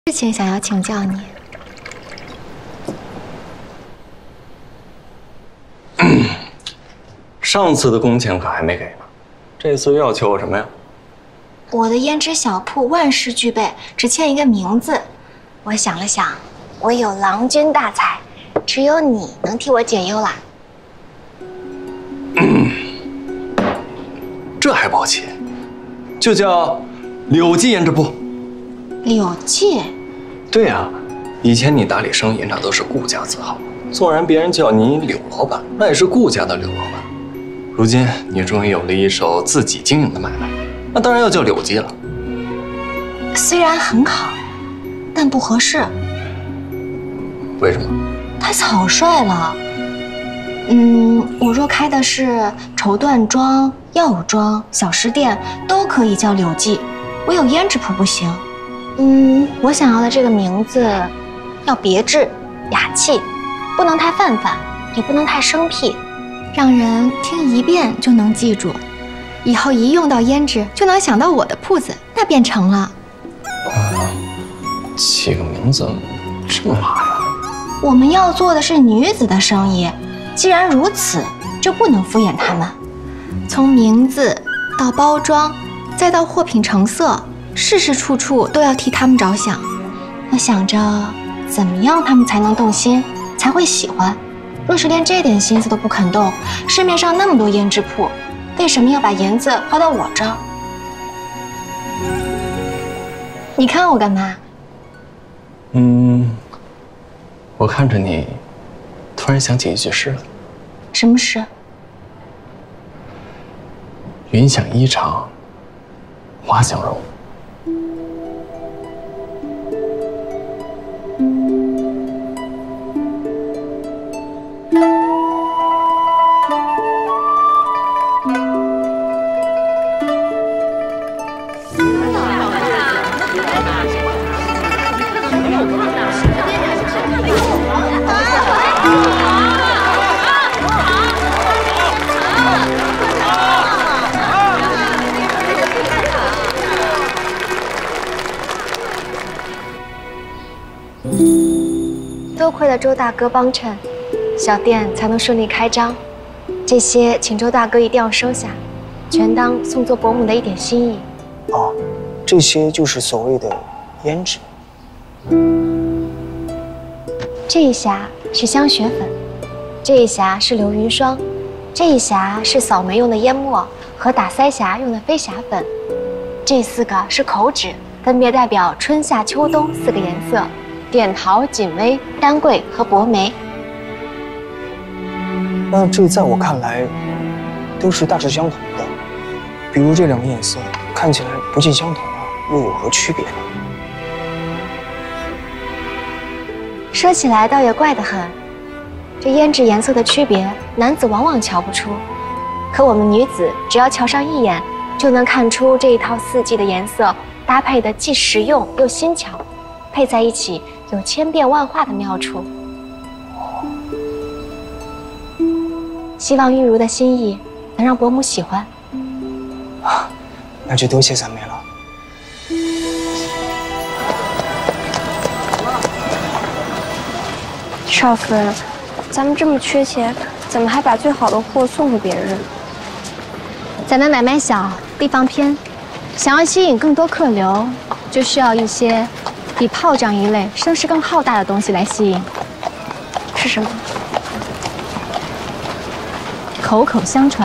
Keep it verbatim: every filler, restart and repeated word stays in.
事情想要请教你。 上次的工钱可还没给呢，这次又要求我什么呀？ 我的胭脂小铺万事俱备，只欠一个名字。我想了想，我有郎君大才，只有你能替我解忧啦。 嗯，这还保齐，就叫柳记胭脂铺。 柳记？ 对呀、啊，以前你打理生意那都是顾家字号，纵然别人叫你柳老板，那也是顾家的柳老板。如今你终于有了一手自己经营的买卖，那当然要叫柳记了。 虽然很好，但不合适。 为什么？ 太草率了。嗯，我若开的是绸缎庄、药庄、小食店，都可以叫柳记，唯有胭脂铺不行。嗯，我想要的这个名字要别致、雅气，不能太泛泛，也不能太生僻，让人听一遍就能记住。以后一用到胭脂，就能想到我的铺子，那便成了。 啊，起个名字这么麻烦？ 我们要做的是女子的生意，既然如此，就不能敷衍他们。从名字到包装，再到货品成色，事事处处都要替他们着想。我想着怎么样他们才能动心，才会喜欢。若是连这点心思都不肯动，市面上那么多胭脂铺，为什么要把银子花到我这儿？你看我干嘛？ 嗯，我看着你，突然想起一句诗来。 什么诗？ 云想衣裳花想容。 多亏了周大哥帮衬，小店才能顺利开张。这些请周大哥一定要收下，全当送做伯母的一点心意。 哦，这些就是所谓的胭脂。 这一匣是香雪粉，这一匣是流云霜，这一匣是扫眉用的烟末和打腮匣用的飞霞粉，这四个是口脂，分别代表春夏秋冬四个颜色。点桃、锦薇、丹桂和薄梅。 那这在我看来，都是大致相同的。比如这两个颜色看起来不尽相同啊，又有何区别呢？ 说起来倒也怪得很，这胭脂颜色的区别，男子往往瞧不出，可我们女子只要瞧上一眼，就能看出这一套四季的颜色搭配的既实用又新巧，配在一起。有千变万化的妙处，希望玉茹的心意能让伯母喜欢。 啊，那就多谢三妹了。 少夫人，咱们这么缺钱，怎么还把最好的货送给别人？ 咱们买卖小，地方偏，想要吸引更多客流，就需要一些比炮仗一类声势更浩大的东西来吸引。 是什么？ 口口相传。